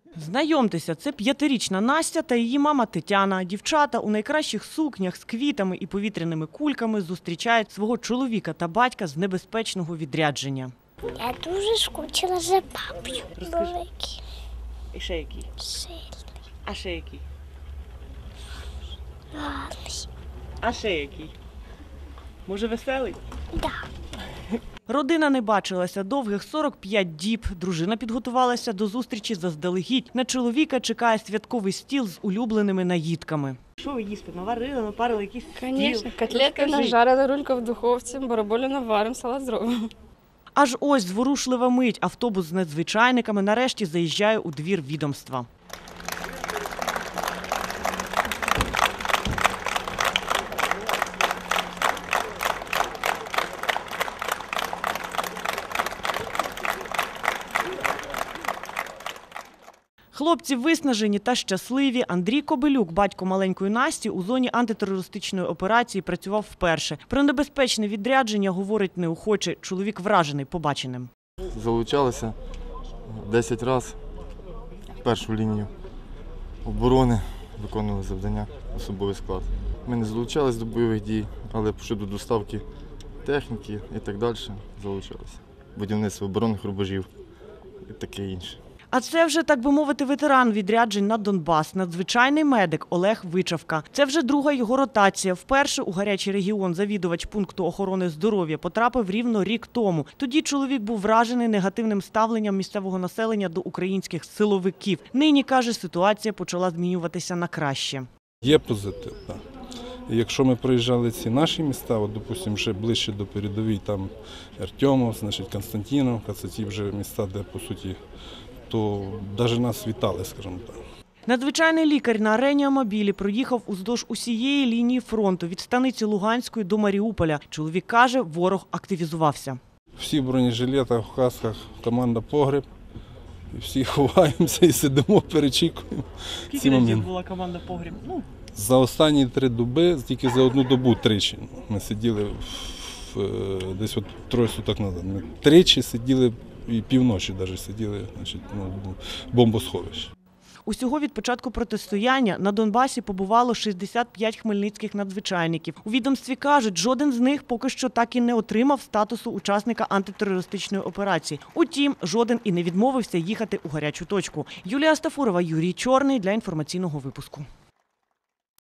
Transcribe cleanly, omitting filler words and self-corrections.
Знайомтеся, це 5-річна Настя та її мама Тетяна. Дівчата у найкращих сукнях з квітами і повітряними кульками зустрічають свого чоловіка та батька з небезпечного відрядження. Я дуже скучила за папою. Великий. І ще який? Сильний. А ще який? Гарний. А ще який? Може, веселий? Да. Родина не бачилася довгих 45 діб. Дружина підготувалася до зустрічі заздалегідь. На чоловіка чекає святковий стіл з улюбленими наїдками. Що ви їсти? Наварили, напарили якийсь стіл? Звісно, котлетки нажарили, рулька в духовці, бараболю наваримо, салат зробимо. Аж ось зворушлива мить. Автобус з надзвичайниками нарешті заїжджає у двір відомства. Хлопці виснажені та щасливі. Андрій Кобилюк, батько маленької Насті, у зоні антитерористичної операції працював вперше. Про небезпечне відрядження говорить неохоче. Чоловік вражений побаченим. Залучалися 10 разів в першу лінію оборони, виконували завдання, особовий склад. Ми не залучалися до бойових дій, але щодо доставки техніки і так далі залучалися. Будівництво оборонних рубежів і таке інше. А це вже, так би мовити, ветеран відряджень на Донбас, надзвичайний медик Олег Вичавка. Це вже друга його ротація. Вперше у гарячий регіон завідувач пункту охорони здоров'я потрапив рівно рік тому. Тоді чоловік був вражений негативним ставленням місцевого населення до українських силовиків. Нині, каже, ситуація почала змінюватися на краще. Є позитив, так. Якщо ми проїжджали ці наші міста, от, допустимо, вже ближче до передовій, там Артемов, значить, Константиновка, це ті вже міста, де, по суті, то навіть нас вітали, скажімо так. Надзвичайний лікар на реанімобілі проїхав уздовж усієї лінії фронту від станиці Луганської до Маріуполя. Чоловік каже, ворог активізувався. Всі в бронежилетах, в касках, команда «Погреб». І всі ховаємося і сидимо, перечікуємо. Скільки разів була команда «Погреб»? За останні 3 доби, тільки за одну добу тричі. Ми сиділи десь от 3 суток назад. Ми тричі сиділи і півночі навіть сиділи, значить, бомбосховище. Усього від початку протистояння на Донбасі побувало 65 хмельницьких надзвичайників. У відомстві кажуть, жоден з них поки що так і не отримав статусу учасника антитерористичної операції. Утім, жоден і не відмовився їхати у гарячу точку. Юлія Стафурова, Юрій Чорний для інформаційного випуску.